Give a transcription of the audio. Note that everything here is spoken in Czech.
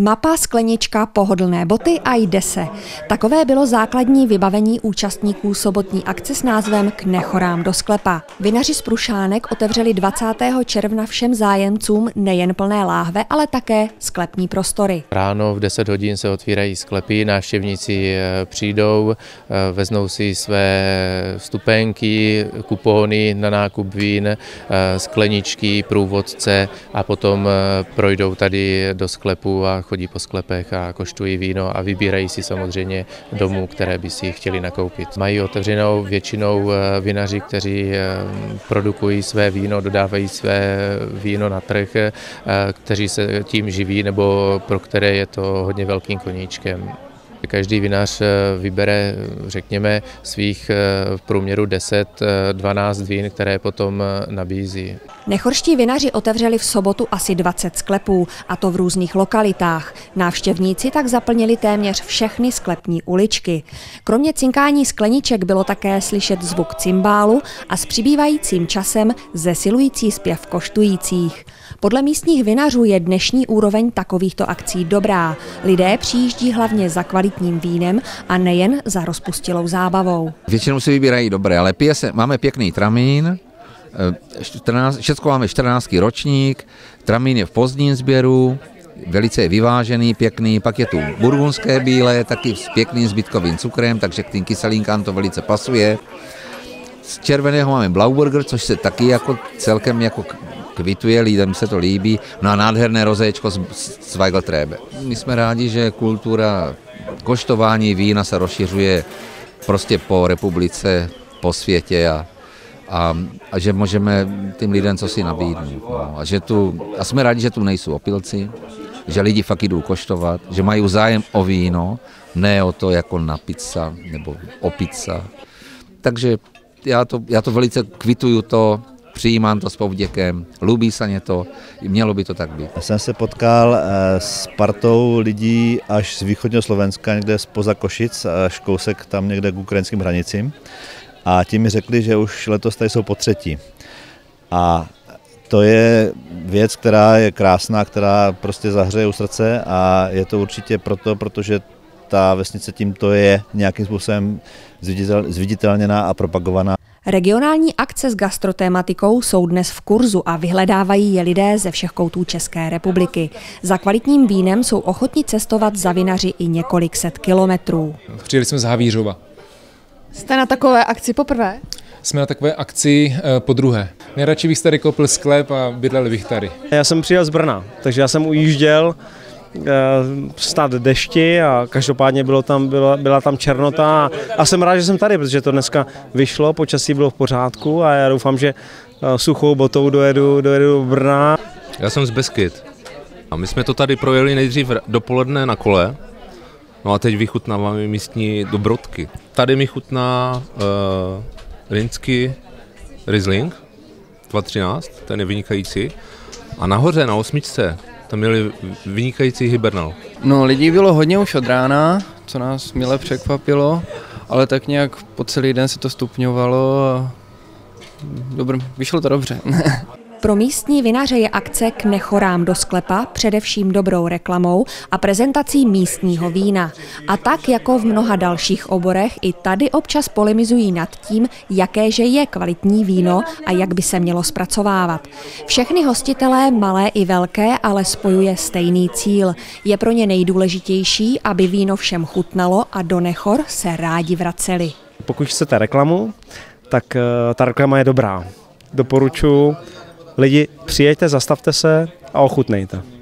Mapa, sklenička, pohodlné boty a jde se. Takové bylo základní vybavení účastníků sobotní akce s názvem K nechorám do sklepa. Vinaři z Prušánek otevřeli 20. června všem zájemcům nejen plné láhve, ale také sklepní prostory. Ráno v 10 hodin se otvírají sklepy, návštěvníci přijdou, veznou si své vstupenky, kupóny na nákup vín, skleničky, průvodce a potom projdou tady do sklepu a chodí po sklepech a koštují víno a vybírají si samozřejmě domů, které by si chtěli nakoupit. Mají otevřenou většinou vinaři, kteří produkují své víno, dodávají své víno na trh, kteří se tím živí nebo pro které je to hodně velkým koníčkem. Každý vinař vybere, řekněme, svých v průměru 10-12 vín, které potom nabízí. Nechorští vinaři otevřeli v sobotu asi 20 sklepů, a to v různých lokalitách. Návštěvníci tak zaplnili téměř všechny sklepní uličky. Kromě cinkání skleniček bylo také slyšet zvuk cymbálu a s přibývajícím časem zesilující zpěv koštujících. Podle místních vinařů je dnešní úroveň takovýchto akcí dobrá. Lidé přijíždí hlavně za kvalitním vínem a nejen za rozpustilou zábavou. Většinou si vybírají dobré, ale máme pěkný tramín, všechno máme 14. ročník, tramín je v pozdním sběru, velice je vyvážený, pěkný, pak je tu burgundské bílé, taky s pěkným zbytkovým cukrem, takže k tým kyselinkám to velice pasuje. Z červeného máme Blauburger, což se taky jako celkem jako kvituje, lidem se to líbí, no a nádherné rozéčko z Weigeltrebe. My jsme rádi, že kultura koštování vína se rozšiřuje prostě po republice, po světě a že můžeme tím lidem co si nabídnout. No. A jsme rádi, že tu nejsou opilci, že lidi fakt jdou koštovat, že mají zájem o víno, ne o to jako na pizza nebo o pizza. Takže já to velice kvituju to, přijímám to s povděkem, líbí se mě to, mělo by to tak být. Já jsem se potkal s partou lidí až z východního Slovenska, někde spoza Košic, až kousek tam někde k ukrajinským hranicím. A ti mi řekli, že už letos tady jsou po třetí. A to je věc, která je krásná, která prostě zahřeje u srdce a je to určitě proto, protože ta vesnice tímto je nějakým způsobem zviditelněná a propagovaná. Regionální akce s gastrotématikou jsou dnes v kurzu a vyhledávají je lidé ze všech koutů České republiky. Za kvalitním vínem jsou ochotni cestovat za vinaři i několik set kilometrů. Přijeli jsme z Havířova. Jste na takové akci poprvé? Jsme na takové akci podruhé. Nejradši bych tady koupil sklep a bydlel bych tady. Já jsem přijel z Brna, takže já jsem ujížděl stát dešti a každopádně byla tam černota a jsem rád, že jsem tady, protože to dneska vyšlo, počasí bylo v pořádku a já doufám, že suchou botou dojedu do Brna. Já jsem z Beskyd a my jsme to tady projeli nejdřív dopoledne na kole, no a teď vychutnáváme místní dobrodky. Tady mi chutná rýnský Riesling 2013, ten je vynikající a nahoře na 8. tam měli vynikající Hibernal. No, lidí bylo hodně už od rána, co nás mile překvapilo, ale tak nějak po celý den se to stupňovalo a vyšlo to dobře. Pro místní vinaře je akce K nechorám do sklepa především dobrou reklamou a prezentací místního vína. A tak jako v mnoha dalších oborech i tady občas polemizují nad tím, jakéže je kvalitní víno a jak by se mělo zpracovávat. Všechny hostitelé, malé i velké, ale spojuje stejný cíl. Je pro ně nejdůležitější, aby víno všem chutnalo a do Nechor se rádi vraceli. Pokud chcete reklamu, tak ta reklama je dobrá. Doporučuji. Lidi, přijeďte, zastavte se a ochutnejte.